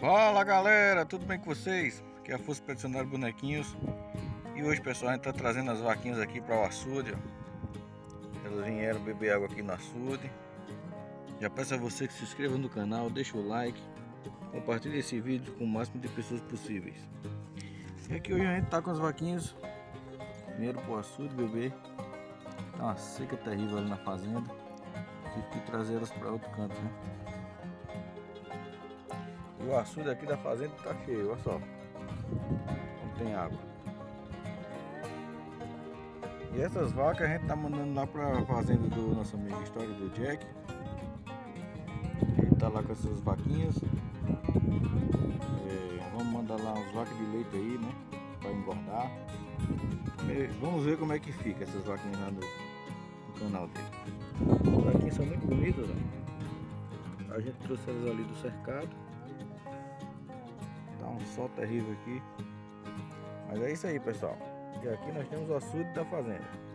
Fala galera, tudo bem com vocês? Aqui é a Força Expedicionária Bonequinhos. E hoje, pessoal, a gente tá trazendo as vaquinhas aqui para o açude, ó. Elas vieram beber água aqui no açude. Já peço a você que se inscreva no canal, deixa o like, compartilhe esse vídeo com o máximo de pessoas possíveis. E aqui hoje a gente tá com as vaquinhas, vieram para o açude beber. Tá uma seca terrível ali na fazenda. Tive que trazer elas para outro canto, né? E o açude aqui da fazenda tá cheio, olha só. Não tem água. E essas vacas a gente tá mandando lá pra fazenda do nosso amigo História do Jack. Ele tá lá com essas vaquinhas. Vamos mandar lá uns vacas de leite aí, né? Pra engordar. Vamos ver como é que fica essas vaquinhas lá no canal dele. As vaquinhas são muito bonitas, ó. A gente trouxe elas ali do cercado. Tá um sol terrível aqui. Mas é isso aí, pessoal. E aqui nós temos o açude da fazenda.